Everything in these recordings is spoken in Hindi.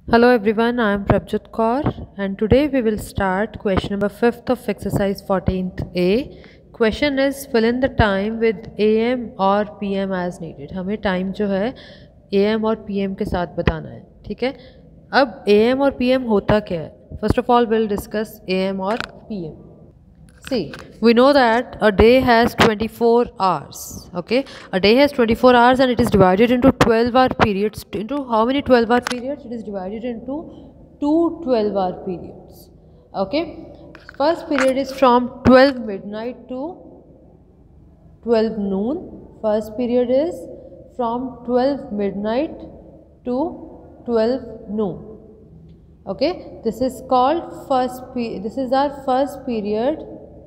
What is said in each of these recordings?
Hello everyone, I am Prabjot Kaur and today we will start question number 5th of exercise 14th A. Question is fill in the time with AM और PM as needed. हमें टाइम जो है AM और PM के साथ बताना है, ठीक है। अब AM और PM होता क्या है? First of all we'll discuss AM और PM. See, we know that a day has 24 hours, okay? A day has 24 hours and it is divided into 12-hour periods. Into how many 12-hour periods? It is divided into two 12-hour periods, okay? First period is from 12 midnight to 12 noon. First period is from 12 midnight to 12 noon, okay? This is called this is our first period,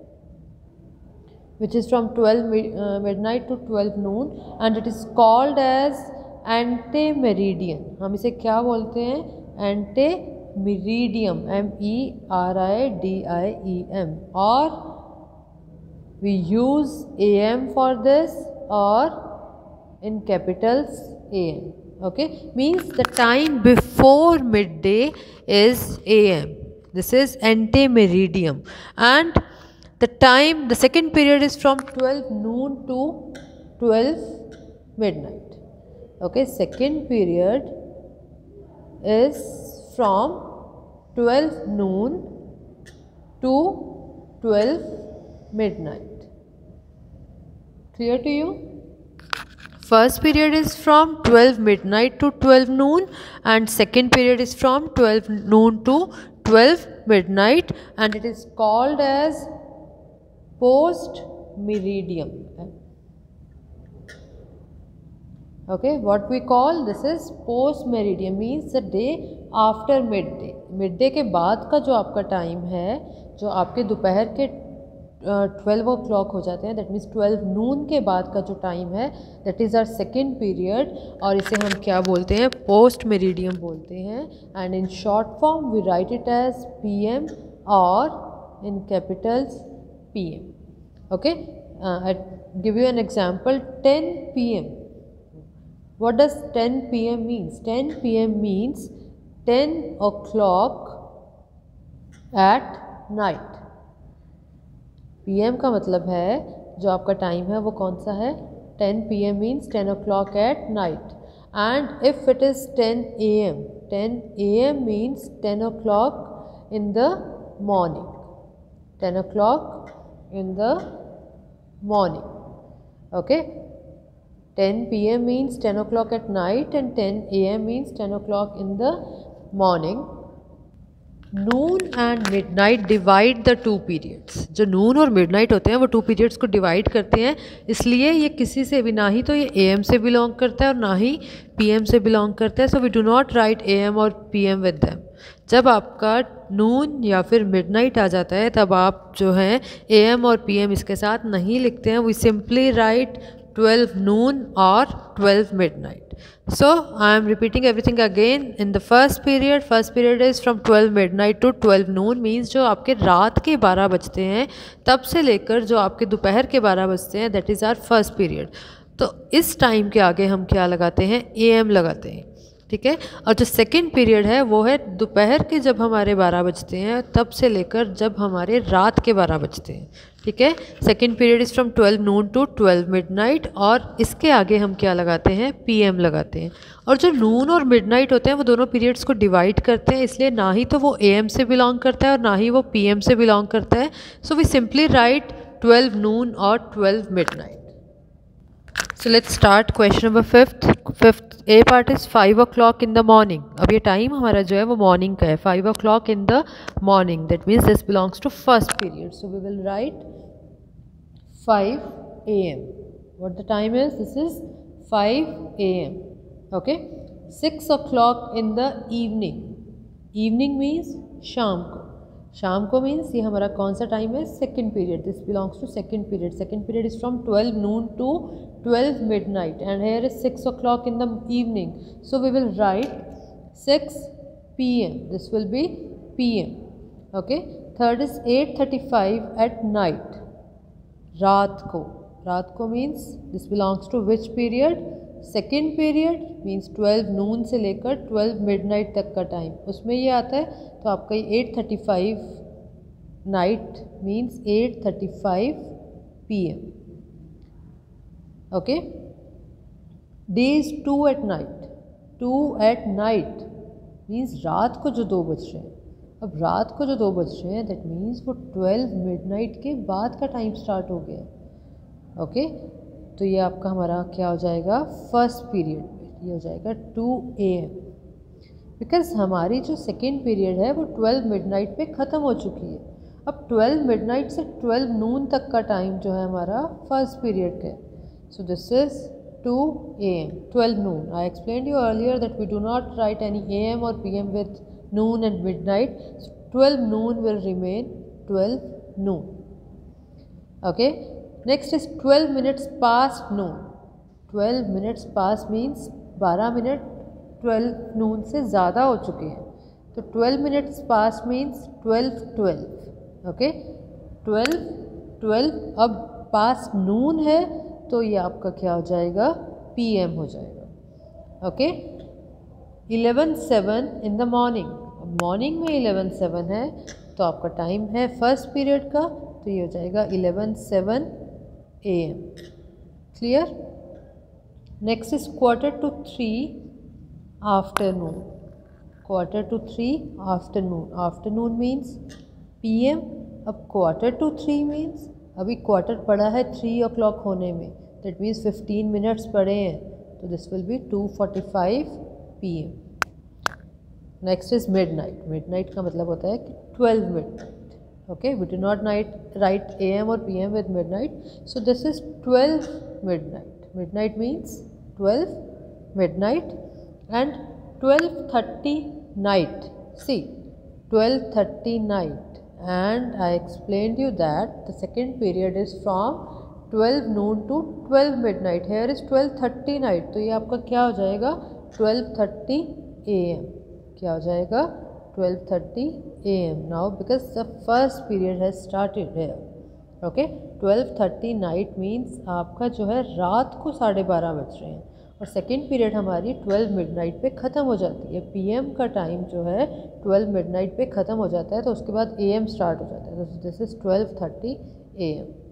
which is from 12 midnight to 12 noon and it is called as antemeridian. हम इसे क्या बोलते हैं? Antemeridium, MERIDIEM, or we use AM for this or in capitals AM, okay? Means the time before midday is AM. This is antemeridium. And the second period is from 12 noon to 12 midnight, okay? Second period is from 12 noon to 12 midnight. Clear to you? First period is from 12 midnight to 12 noon and second period is from 12 noon to 12 midnight and it is called as post meridium. Okay, what we call this is post meridium, means the day after midday. Midday के बाद का जो आपका टाइम है, जो आपके दोपहर के 12 o'clock हो जाते हैं, that means 12 noon के बाद का जो टाइम है, that is our second period और इसे हम क्या बोलते हैं? पोस्ट मेरिडियम बोलते हैं and in short form we write it as PM or in capitals PM. Okay, I give you an example. 10 PM. What does 10 PM means? 10 PM means 10 o'clock at night. PM का मतलब है जो आपका टाइम है वो कौन सा है? 10 PM means 10 o'clock at night. And if it is 10 AM, 10 AM means 10 o'clock in the morning. 10 o'clock in the morning, okay? 10 PM means 10 o'clock at night and 10 AM means 10 o'clock in the morning. Noon and midnight divide the two periods. जो noon और midnight होते हैं वो two periods को divide करते हैं, इसलिए ये किसी से भी, ना ही तो ये AM से belong करता है और ना ही PM से belong करता है. So we do not write AM और PM with them. जब आपका नून या फिर मिडनाइट आ जाता है तब आप जो है AM और PM इसके साथ नहीं लिखते हैं. We simply write 12 noon or 12 midnight. So I am repeating everything again. In the first period is from 12 midnight to 12 noon, means जो आपके रात के 12 बजते हैं तब से लेकर जो आपके दोपहर के 12 बजते हैं, that is our first period. तो इस टाइम के आगे हम क्या लगाते हैं? AM लगाते हैं, ठीक है। और जो सेकेंड पीरियड है वो है दोपहर के जब हमारे 12 बजते हैं तब से लेकर जब हमारे रात के 12 बजते हैं, ठीक है। Second period is from 12 noon to 12 midnight और इसके आगे हम क्या लगाते हैं? PM लगाते हैं। और जो नून और मिडनाइट होते हैं वो दोनों पीरियड्स को डिवाइड करते हैं, इसलिए ना ही तो वो AM से बिलोंग करता है और ना ही वो PM से बिलोंग करता है. So we simply write 12 noon और 12 midnight. So let's start question number 5th. A part is 5 o'clock in the morning. अब ये टाइम हमारा जो है वो मॉर्निंग का है. 5 o'clock in the morning. That means this belongs to first period. So we will write 5 AM. What the time is? This is 5 AM. Okay. 6 o'clock in the evening. Evening means शाम को. शाम को मीन्स ये हमारा कौन सा टाइम है? Second period. This belongs to second period. Second period is from 12 noon to 12 midnight and here is 6 o'clock in the evening. So we will write 6 PM. This will be PM. Okay. Third is 8:35 at night. रात को. रात को means this belongs to which period? Second period means 12 noon से लेकर 12 मिडनाइट तक का टाइम, उसमें ये आता है। तो आपका 8:35 night means 8:35 PM। Okay, days 2 at night, 2 at night means रात को जो 2 बज रहे हैं। अब रात को जो 2 बज रहे हैं दैट मीन्स वो 12 मिडनाइट के बाद का टाइम स्टार्ट हो गया। ओके, तो ये आपका हमारा क्या हो जाएगा फर्स्ट पीरियड में, ये हो जाएगा 2 AM, बिकॉज हमारी जो सेकेंड पीरियड है वो 12 मिडनाइट पे ख़त्म हो चुकी है। अब 12 मिडनाइट से 12 नून तक का टाइम जो है हमारा फर्स्ट पीरियड का है। So this is 2 AM, 12 noon. I explained you earlier that we do not write any AM or PM with noon and midnight. So 12 noon will remain 12 noon. Okay. Next is 12 minutes past noon. 12 minutes past means 12 minute 12 noon से ज़्यादा हो चुके हैं। तो 12 minutes past means 12:12. Okay. 12:12 अब past noon है तो ये आपका क्या हो जाएगा PM हो जाएगा। Okay, 11:07 in the morning. अब मॉर्निंग में 11:07 है तो आपका टाइम है फर्स्ट पीरियड का, तो ये हो जाएगा 11:07 AM। Clear. Next is 2:45 afternoon. 2:45 afternoon, afternoon means PM। अब 2:45 मीन्स अभी क्वार्टर पड़ा है 3 o'clock होने में, दैट मीन्स 15 मिनट्स पड़े हैं, तो this will be 2:45 PM। Next is midnight. Midnight का मतलब होता है कि 12 midnight. Okay, we do not write AM और PM with midnight, so this is 12 midnight. Midnight means 12 midnight and 12:30 night. See 12:30 night, and I explained you that the second period is from 12 noon to 12 midnight. Here is 12:30 night, तो ये आपका क्या हो जाएगा 12:30 AM। क्या हो जाएगा 12:30 AM now because the first period has started here. Okay, 12:30 night means आपका जो है रात को 12:30 बज रहे हैं और सेकेंड पीरियड हमारी 12 मिडनाइट पे ख़त्म हो जाती है। PM का टाइम जो है 12 मिडनाइट पे ख़त्म हो जाता है, तो उसके बाद AM स्टार्ट हो जाता है। तो दिस इज़ 12:30 AM।